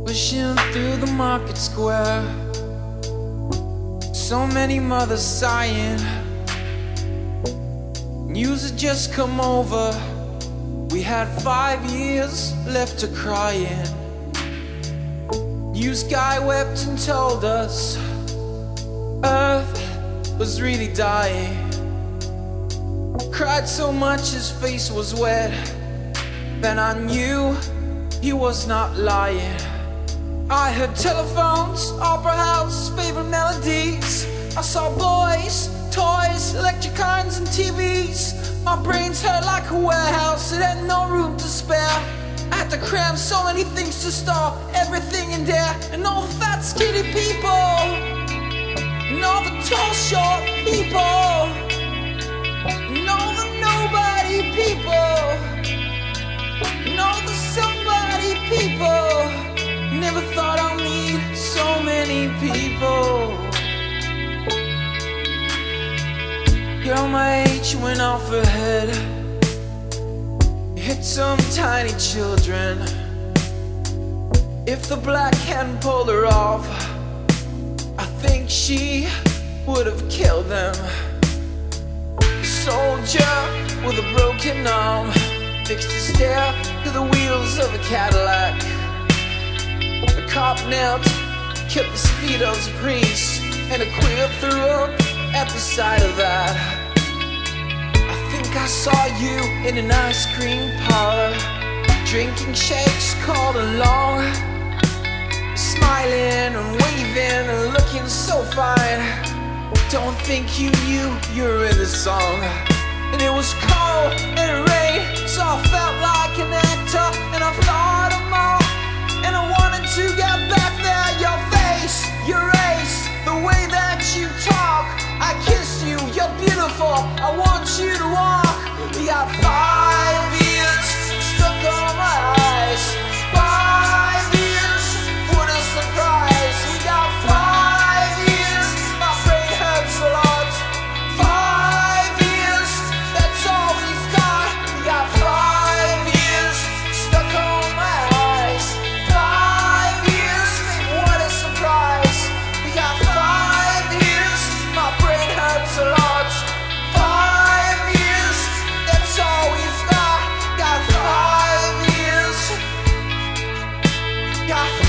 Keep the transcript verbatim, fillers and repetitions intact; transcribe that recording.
Pushing through the market square, so many mothers sighing. News had just come over, we had five years left to cry in. News guy wept and told us Earth was really dying. Cried so much his face was wet, then I knew he was not lying. I heard telephones, opera house, favorite melodies. I saw boys, toys, electric irons and T Vs. My brains hurt like a warehouse, it had no room to spare. I had to cram so many things to store everything in there. And all the fat skinny people, and all the tall short people, and all the nobody people, and all the somebody people. Never thought I'd meet so many people. Girl my age went off her head, hit some tiny children. If the black hadn't pulled her off, I think she would have killed them. A soldier with a broken arm fixed his stare to the wheels of a Cadillac. A cop knelt, kept the speedos a priest, and a queer threw up at the sight of that. I think I saw you in an ice cream parlor, drinking shakes called along, smiling and waving and looking so fine. Don't think you knew you were in the song. And it was cold and it rained, so I felt like an actor, and I thought of more. And I wanted to get back there, your face, your race, the way that you talk. I kiss you, you're beautiful, I want you to walk. We got five years stuck on my eyes. Five years, what a surprise. We got five years, my brain hurts a lot. Five years, that's all we've got. We got five years stuck on my eyes. Five years, what a surprise. We got five years, my brain hurts a lot. Five years, that's all we've got. Got five years. Got